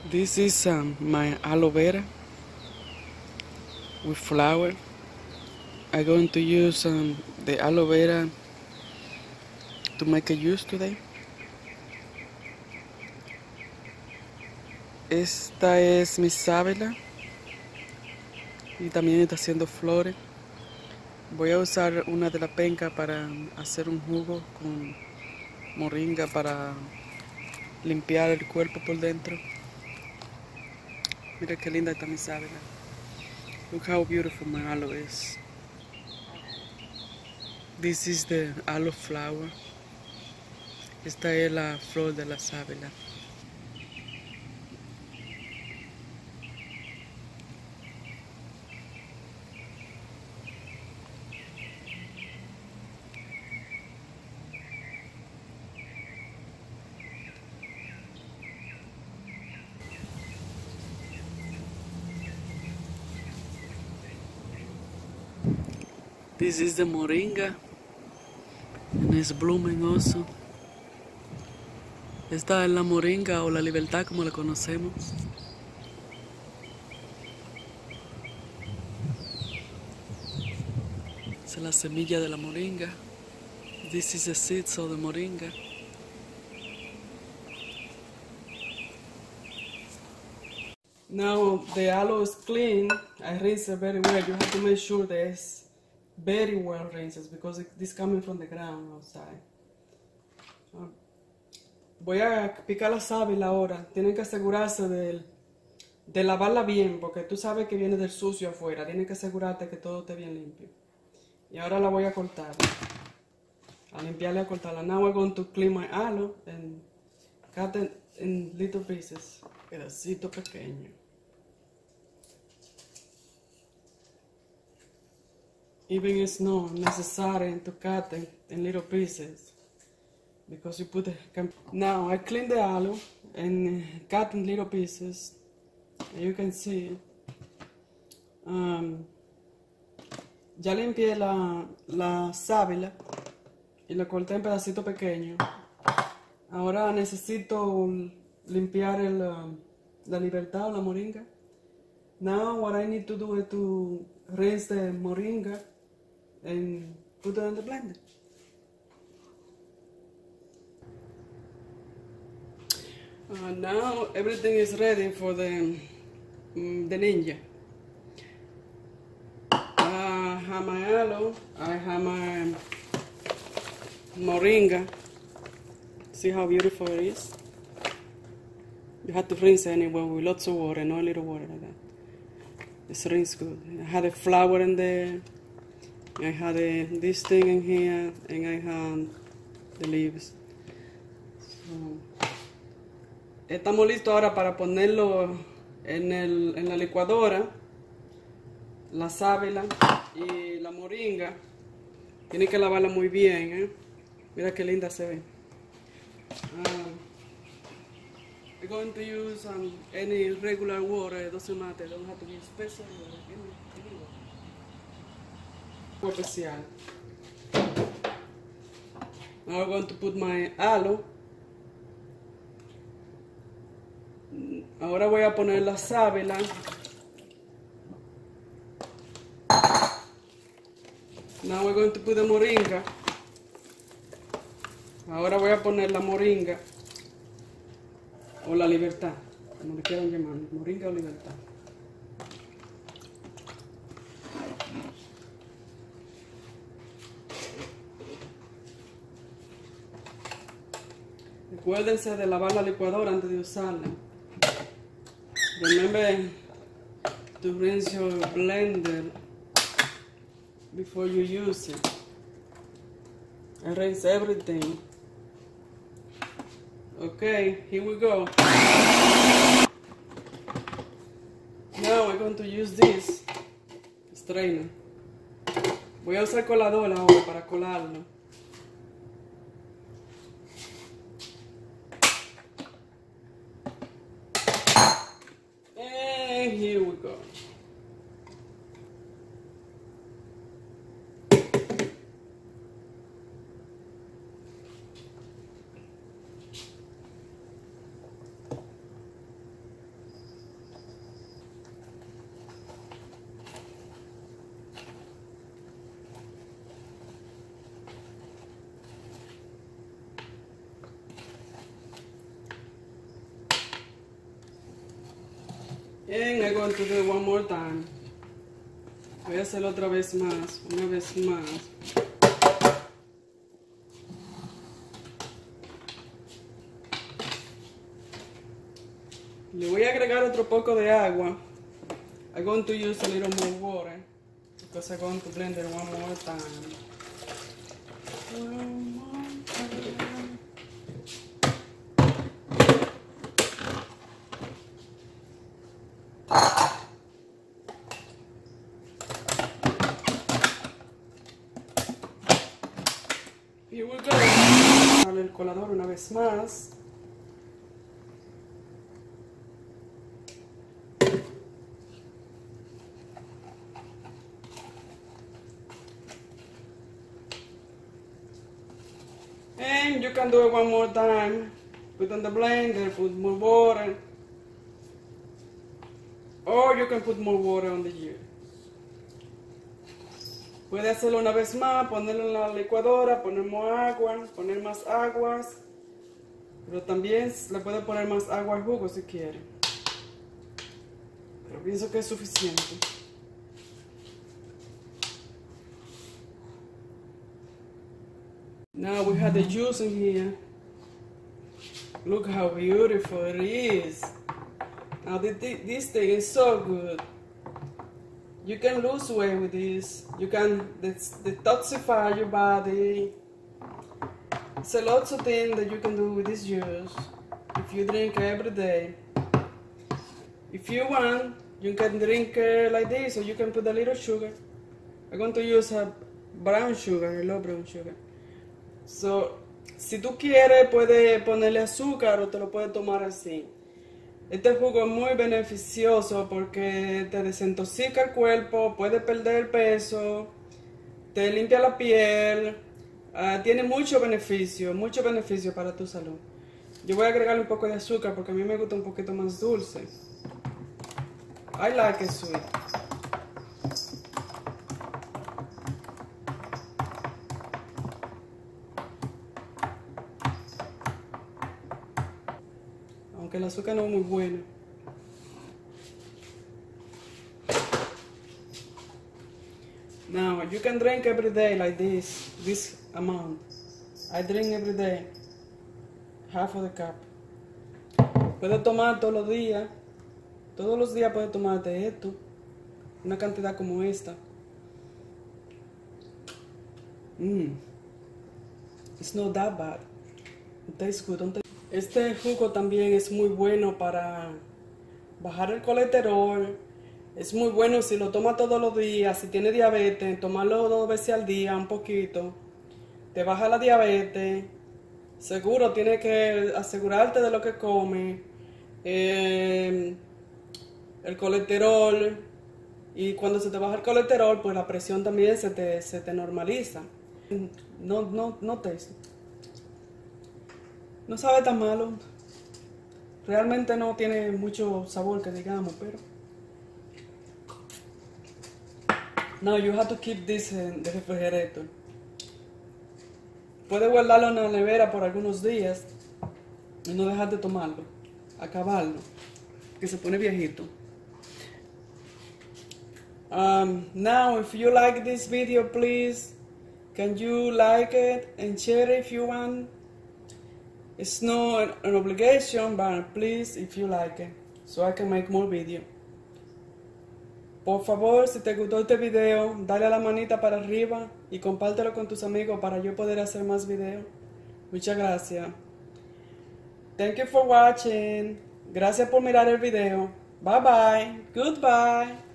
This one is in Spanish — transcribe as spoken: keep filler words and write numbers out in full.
This is um, my aloe vera with flower. I'm going to use um, the aloe vera to make a juice today. Esta es mi sábila y también está haciendo flores. Voy a usar una de la penca para hacer un jugo con moringa para limpiar el cuerpo por dentro. Mira qué linda está mi sábila. Look how beautiful my aloe is. This is the aloe flower. Esta es la flor de la sábila. This is the moringa, and it's blooming also. Esta es la moringa o la libertad como la conocemos. Esa es la semilla de la moringa. This is the seeds of the moringa. Now the aloe is clean. I rinse it very well. You have to make sure that it's very well rinsed because it, this coming from the ground outside. Uh, voy a picar la sábila ahora. Tienen que asegurarse de, de lavarla bien porque tú sabes que viene del sucio afuera. Tienes que asegurarte que todo esté bien limpio. Y ahora la voy a cortar. A limpiarla y a cortarla. Now we're going to clean my aloe and cut it in little pieces. Pedacito pequeño. Even it's not necessary to cut it in little pieces because you put it. Now I clean the aloe and cut in little pieces. And you can see. Um, ya limpié la, la sábila y la corté en pedacitos pequeños. Ahora necesito limpiar el, uh, la libertad o la moringa. Now what I need to do is to rinse the moringa and put it in the blender. Uh, now everything is ready for the, um, the ninja. I have my aloe, I have my moringa. See how beautiful it is? You have to rinse it anyway with lots of water, not a little water like that. It's rinse good. I had a flower in there. I had a, this thing in here, and I had the leaves. So, estamos listos ahora para ponerlo en, el, en la licuadora. La sábila y la moringa. Tienen que lavarla muy bien, ¿eh? Mira qué linda se ve. Uh, we're going to use um, any regular water. It doesn't matter. It don't have to be special water. Any, any water. Especial. Now I'm going to put my aloe. Ahora voy a poner la sábila. Now we're going to put the moringa. Ahora voy a poner la moringa o la libertad, como le quieran llamar, moringa o libertad. Recuérdense de lavar la licuadora antes de usarla. Remember to rinse your blender before you use it. I rinse everything. Okay, here we go. Now we're going to use this strainer. Voy a usar colador ahora para colarlo. And here we go. I'm going to do it one more time. Voy a hacerlo otra vez más, una vez más. Le voy a agregar otro poco de agua. I'm going to use a little more water because I'm going to blend it one more time. One more time. Here we go. Dale el colador una vez más. And you can do it one more time. Put on the blender, put more water. Or you can put more water on the juice. Puede hacerlo una vez más, ponerlo en la licuadora, poner más agua, poner más aguas. Pero también le puede poner más agua al jugo si quiere. Pero pienso que es suficiente. Now we have the juice in here. Look how beautiful it is. Now this thing is so good. You can lose weight with this. You can detoxify your body. It's a lot of things that you can do with this juice if you drink every day. If you want, you can drink uh, like this, or you can put a little sugar. I'm going to use a brown sugar. I love brown sugar. So, si tú quieres, puedes ponerle azúcar o te lo puedes tomar así. Este jugo es muy beneficioso porque te desintoxica el cuerpo, puedes perder peso, te limpia la piel, uh, tiene mucho beneficio, mucho beneficio para tu salud. Yo voy a agregarle un poco de azúcar porque a mí me gusta un poquito más dulce. I like it sweet. Aunque el azúcar no es muy bueno. Now, you can drink every day like this, this amount. I drink every day, half of the cup. Puedes tomar todos los días, todos los días puedes tomarte esto, una cantidad como esta. Mmm, it's not that bad. It tastes good, don't it? Este jugo también es muy bueno para bajar el colesterol. Es muy bueno si lo tomas todos los días. Si tienes diabetes, tomarlo dos veces al día, un poquito. Te baja la diabetes. Seguro tienes que asegurarte de lo que comes. Eh, el colesterol. Y cuando se te baja el colesterol, pues la presión también se te, se te normaliza. No, no, no te... No sabe tan malo. Realmente no tiene mucho sabor que digamos, pero... No, you have to keep this in the refrigerator. Puedes guardarlo en la nevera por algunos días y no dejar de tomarlo, acabarlo, que se pone viejito. Um, now, if you like this video, please, can you like it and share it if you want? It's not an obligation, but please, if you like it, so I can make more videos. Por favor, si te gustó este video, dale a la manita para arriba y compártelo con tus amigos para yo poder hacer más videos. Muchas gracias. Thank you for watching. Gracias por mirar el video. Bye bye. Goodbye.